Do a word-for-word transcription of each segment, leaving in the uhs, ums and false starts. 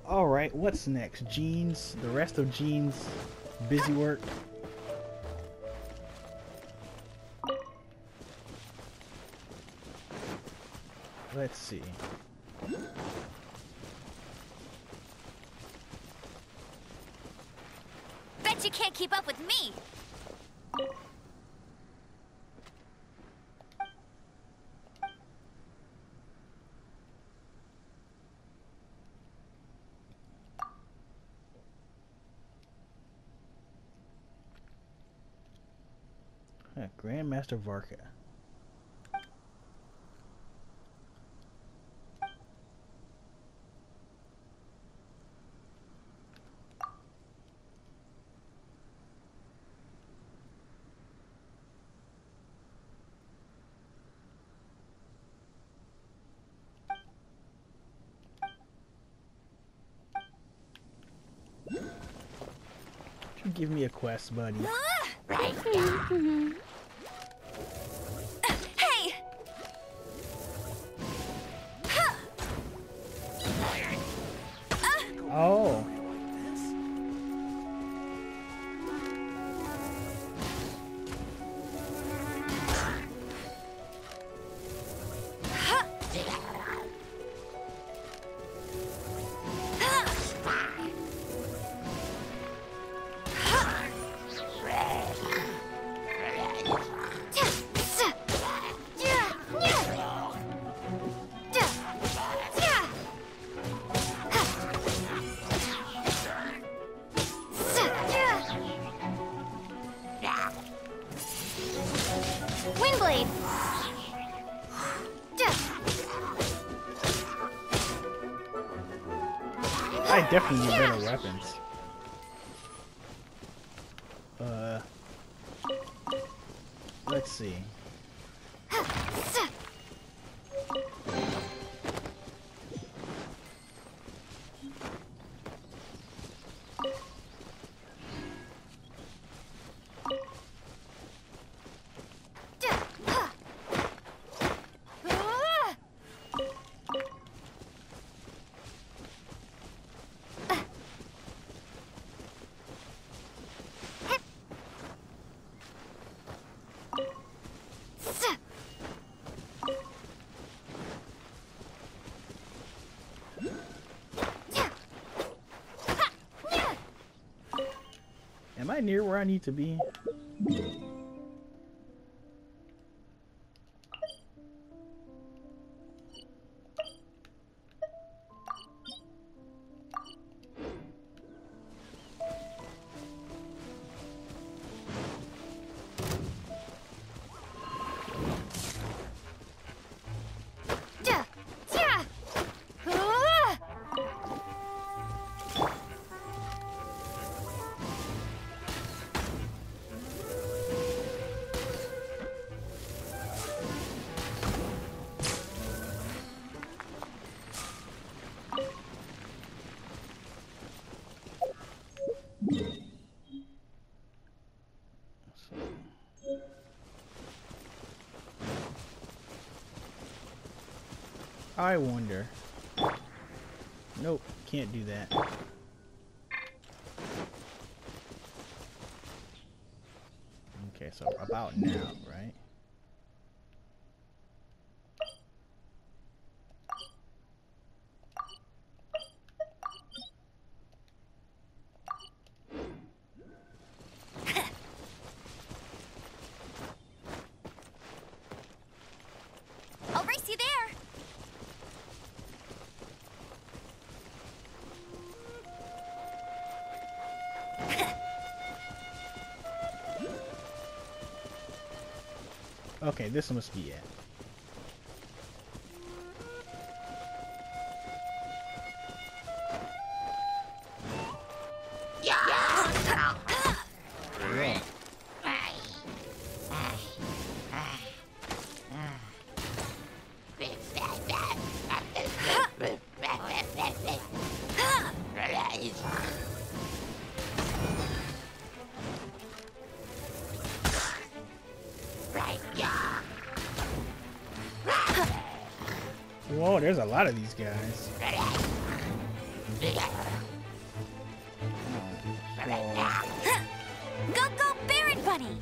Alright, what's next? Jeans? The rest of Jeans' busy work? Let's see. Bet you can't keep up with me! Huh, Grandmaster Varka. Give me a quest, buddy. Right. Hey! Oh. Windblade! I definitely need better weapons. Uh, let's see. Am I near where I need to be? I wonder. Nope, can't do that. Okay, so about now, right? I'll race you there! Okay, this must be it. Whoa, there's a lot of these guys. Go, go, Baron Bunny!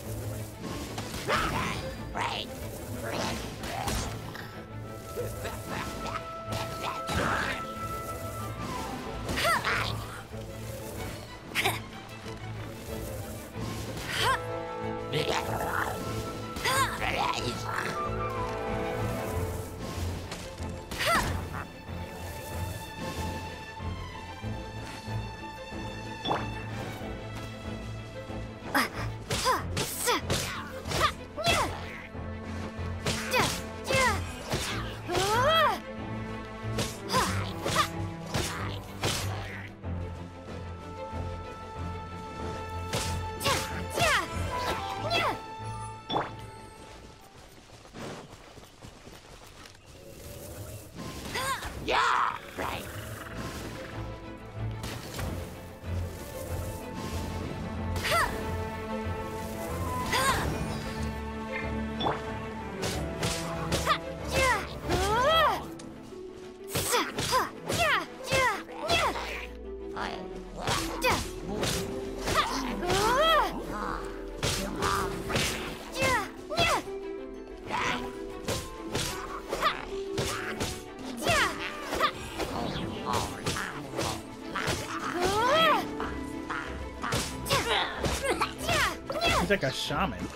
He's like a shaman.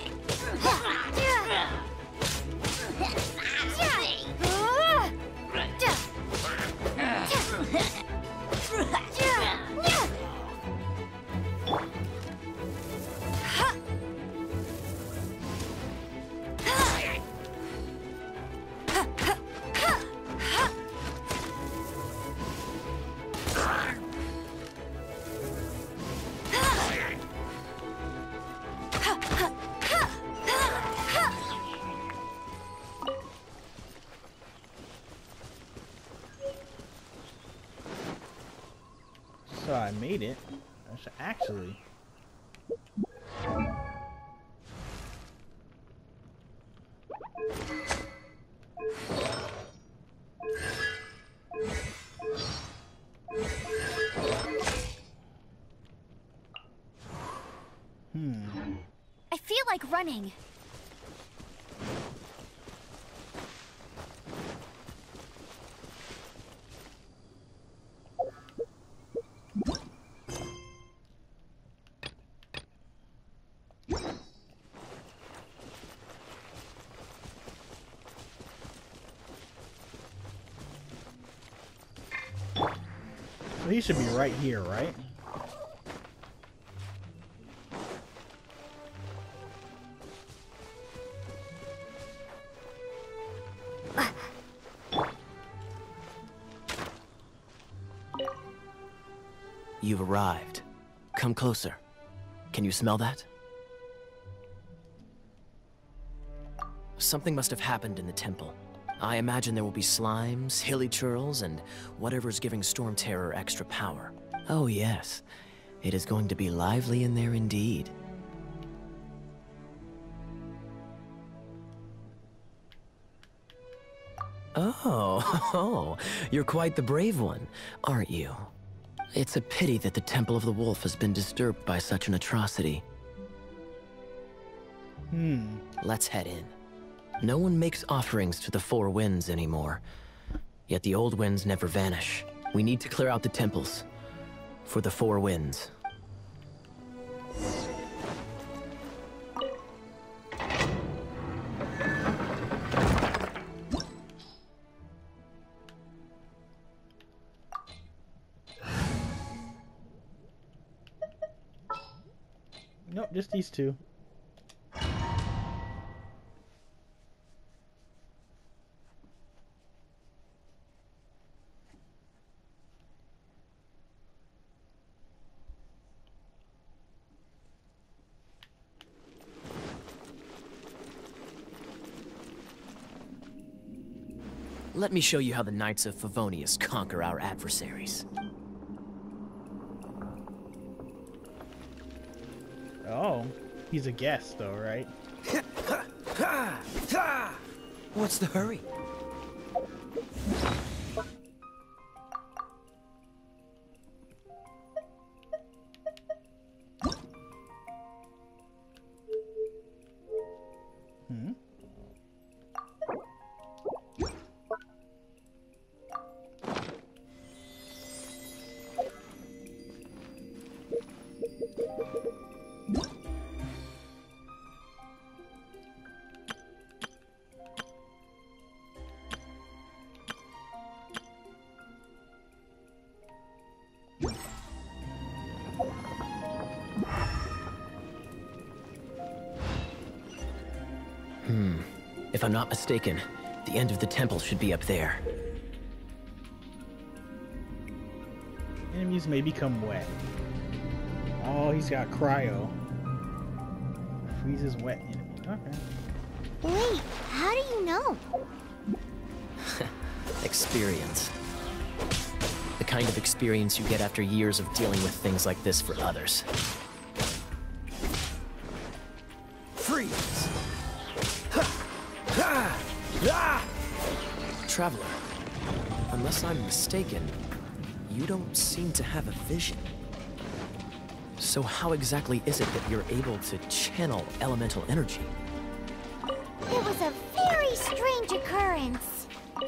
So I made it. I should actually. Hmm. I feel like running. So he should be right here, right? You've arrived. Come closer. Can you smell that? Something must have happened in the temple. I imagine there will be slimes, hilly churls, and whatever's giving Storm Terror extra power. Oh yes, it is going to be lively in there indeed. Oh, oh, you're quite the brave one, aren't you? It's a pity that the Temple of the Wolf has been disturbed by such an atrocity. Hmm. Let's head in. No one makes offerings to the Four Winds anymore. Yet the old winds never vanish. We need to clear out the temples. For the Four Winds. Nope, just these two. Let me show you how the Knights of Favonius conquer our adversaries. Oh, he's a guest though, right? What's the hurry? If I'm not mistaken, the end of the temple should be up there. Enemies may become wet. Oh, he's got cryo. Freezes wet enemy. Okay. Wait, how do you know? Experience. The kind of experience you get after years of dealing with things like this for others. Freeze! Traveler, unless I'm mistaken, you don't seem to have a vision. So how exactly is it that you're able to channel elemental energy? It was a very strange occurrence.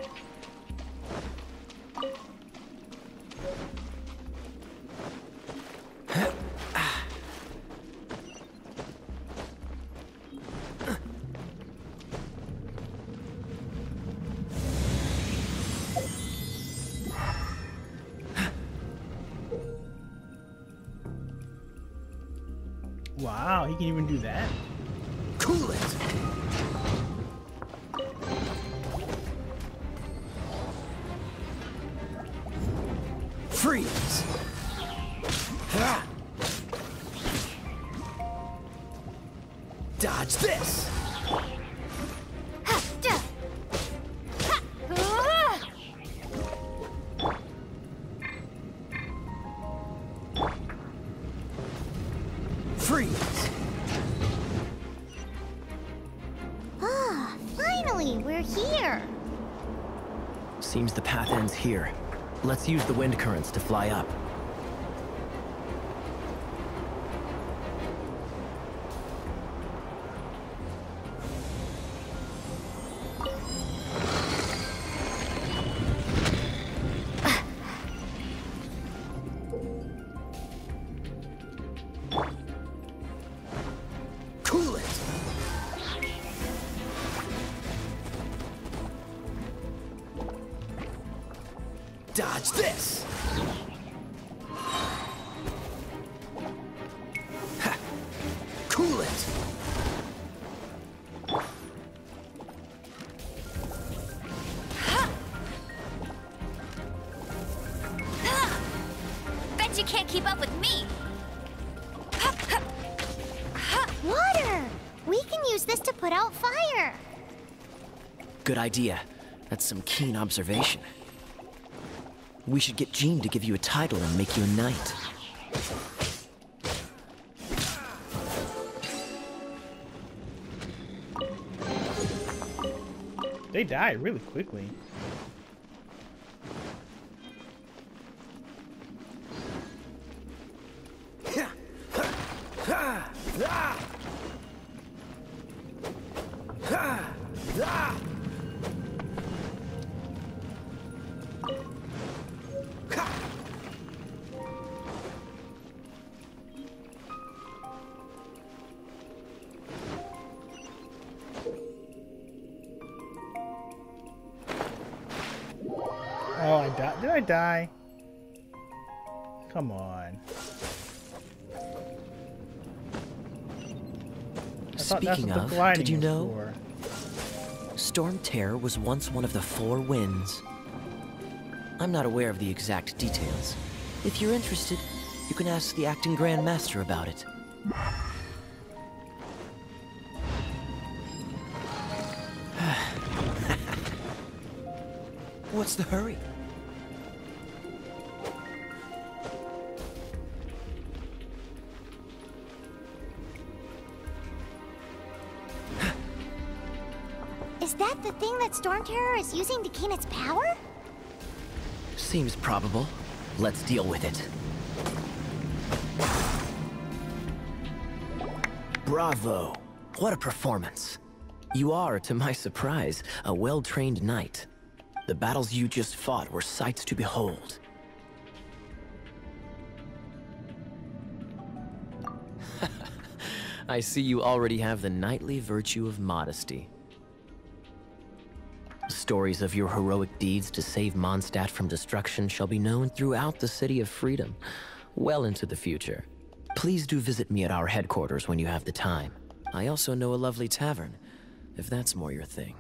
Wow, he can even do that. Cool it! Freeze! Ha! Dodge this! Ha, duh. Ha, uh. Freeze! Ah, finally, we're here. Seems the path ends here. Let's use the wind currents to fly up. Cool it! Dodge this! Ha! Cool it! Bet you can't keep up with me. Water! We can use this to put out fire. Good idea. That's some keen observation. We should get Jean to give you a title and make you a knight. They die really quickly. Oh, I died. Did I die? Come on. I thought that's Speaking what the of, gliding did you was know for. Storm Terror was once one of the four winds? I'm not aware of the exact details. If you're interested, you can ask the acting Grand Master about it. What's the hurry? Is that the thing that Storm Terror is using to gain its power? Seems probable. Let's deal with it. Bravo! What a performance. You are, to my surprise, a well-trained knight. The battles you just fought were sights to behold. I see you already have the knightly virtue of modesty. Stories of your heroic deeds to save Mondstadt from destruction shall be known throughout the City of Freedom, well into the future. Please do visit me at our headquarters when you have the time. I also know a lovely tavern, if that's more your thing.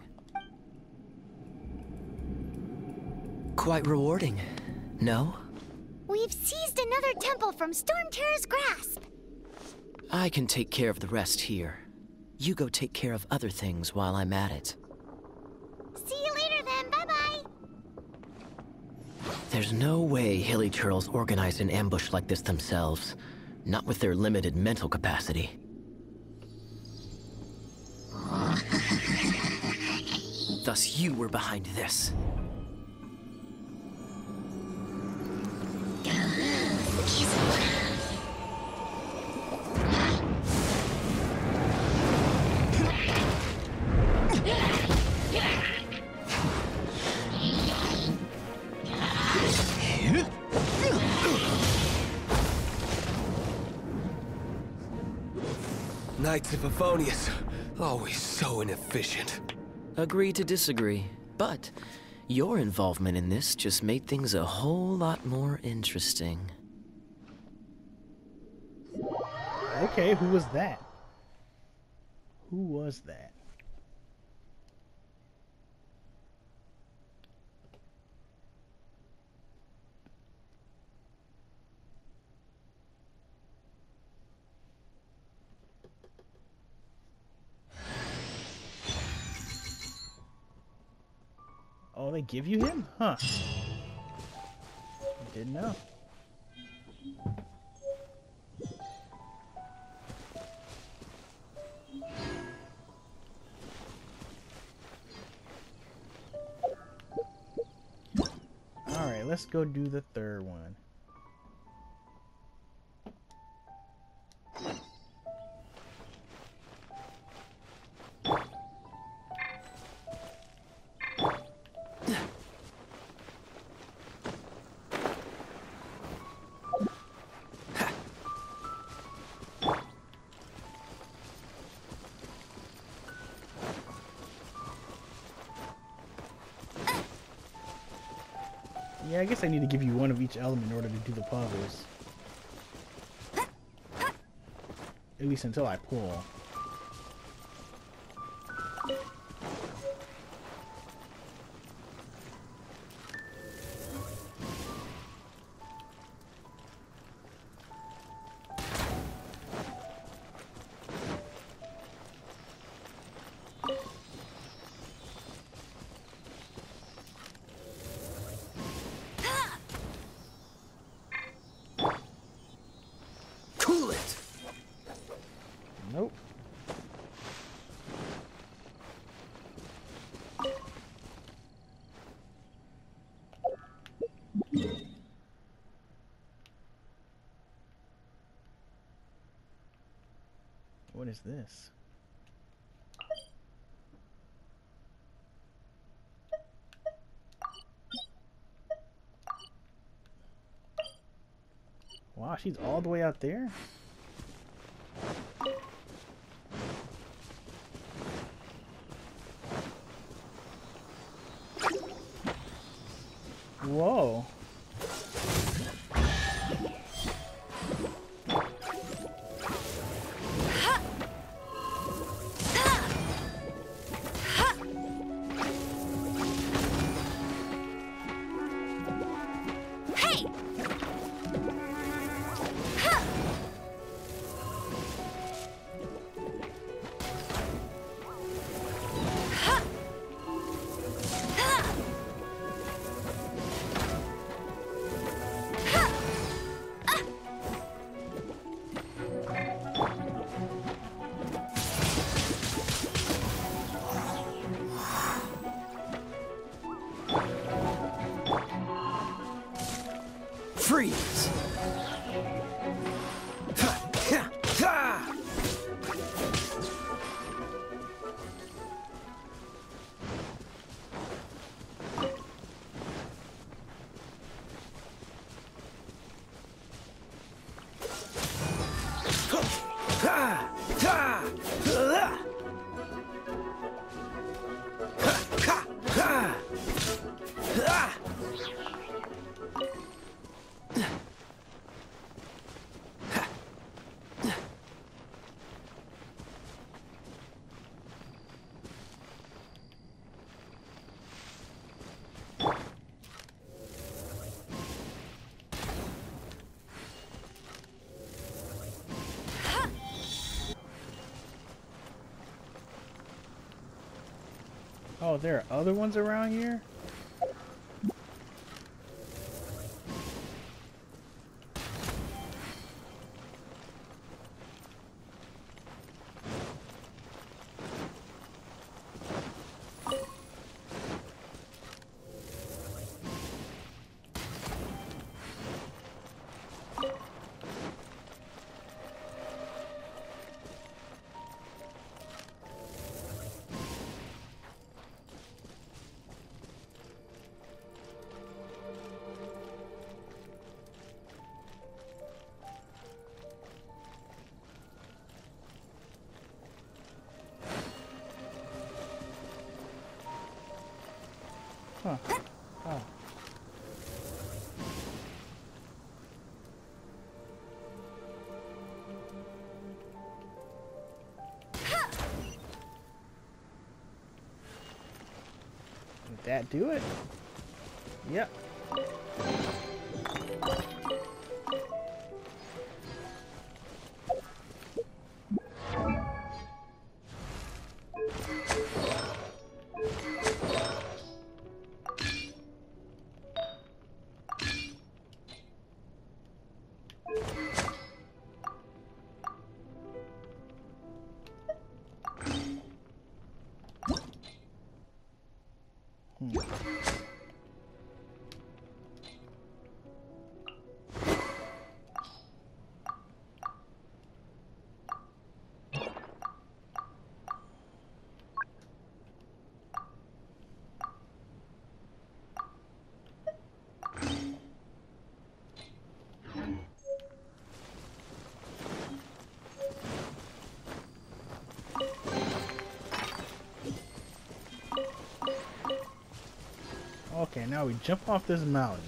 Quite rewarding, no? We've seized another temple from Storm Terror's grasp. I can take care of the rest here. You go take care of other things while I'm at it. See you later then, bye-bye. There's no way Hilly Churls organized an ambush like this themselves. Not with their limited mental capacity. Thus you were behind this. Knights of Favonius, always so inefficient. Agree to disagree, but your involvement in this just made things a whole lot more interesting. Okay, who was that? Who was that? Oh, they give you him? Huh. Didn't know. Alright, let's go do the third one. Yeah, I guess I need to give you one of each element in order to do the puzzles. At least until I pull. Nope. What is this? Wow, she's all the way out there? Whoa. Hey! Freeze! there are other ones around here? Huh. Oh. Did that do it? Yep. Okay, now we jump off this mountain.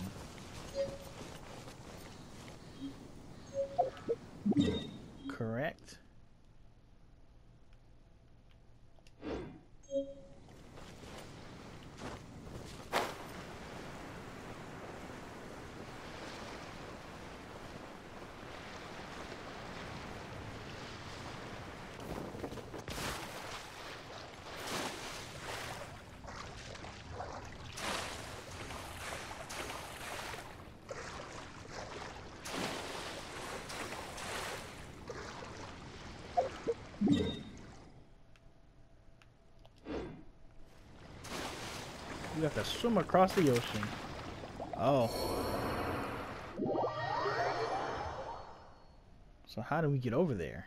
Correct. You have to swim across the ocean. Oh. So how do we get over there?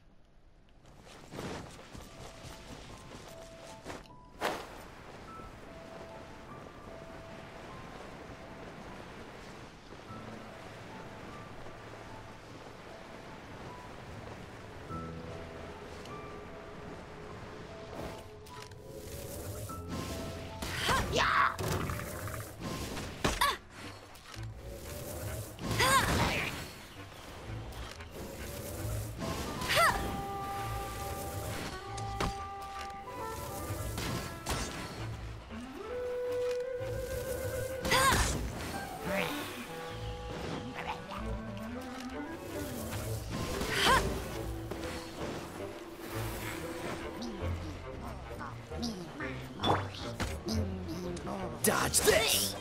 Dodge this!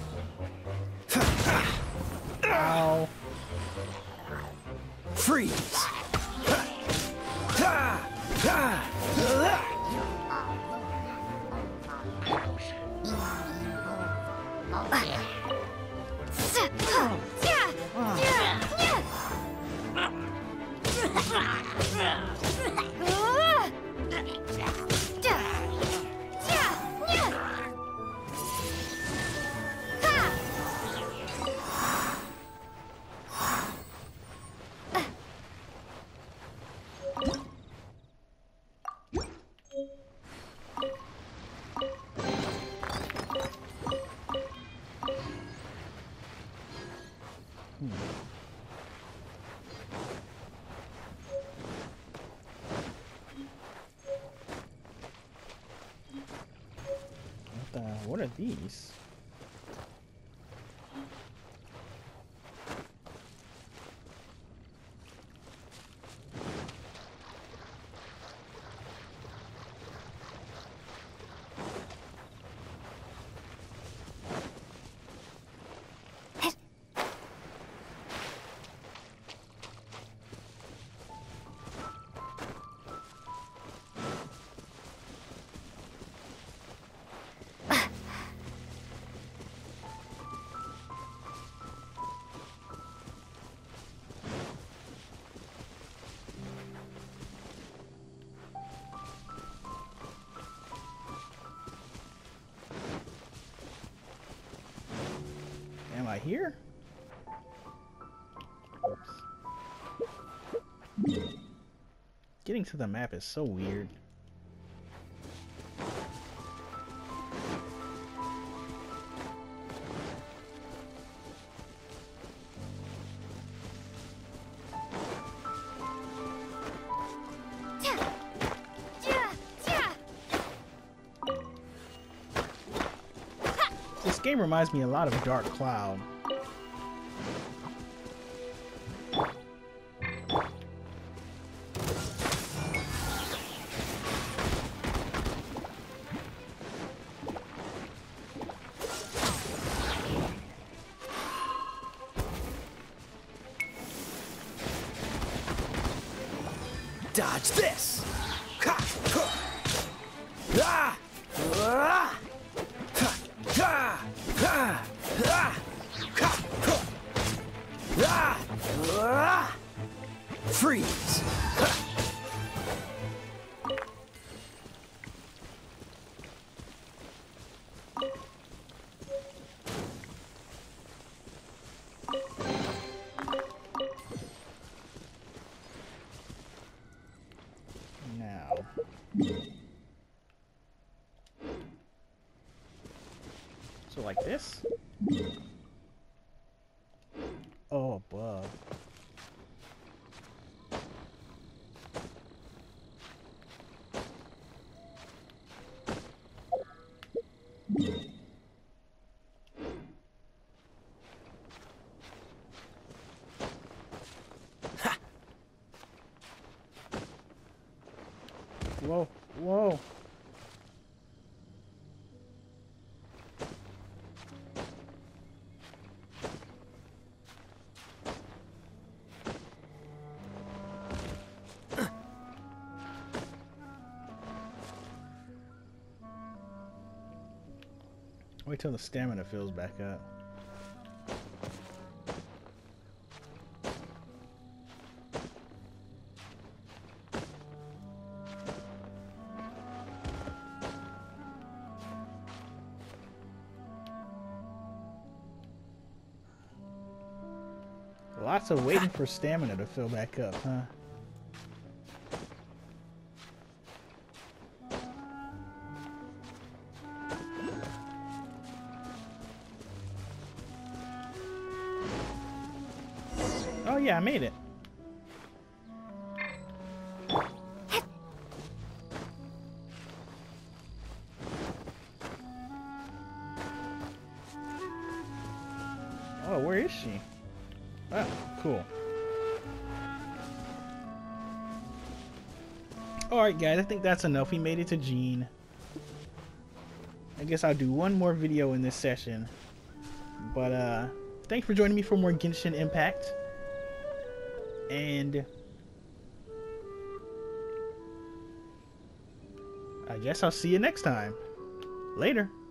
Ow. Freeze! What the? What are these? By here? Oops. Getting to the map is so weird. This game reminds me a lot of Dark Cloud. Dodge this! Ha! Ha! Ah! Ah! Ha! Ha! Ha! Ah! Ha! Ha! Ah! Ah! Freeze! Ha! Now. So like this? Oh, above. Whoa, whoa. Wait till the stamina fills back up. Lots of waiting for stamina to fill back up, huh? Oh yeah, I made it. Oh, where is she? Oh, cool. Alright guys, I think that's enough. We made it to Gene. I guess I'll do one more video in this session. But uh, thanks for joining me for more Genshin Impact. And I guess I'll see you next time. Later.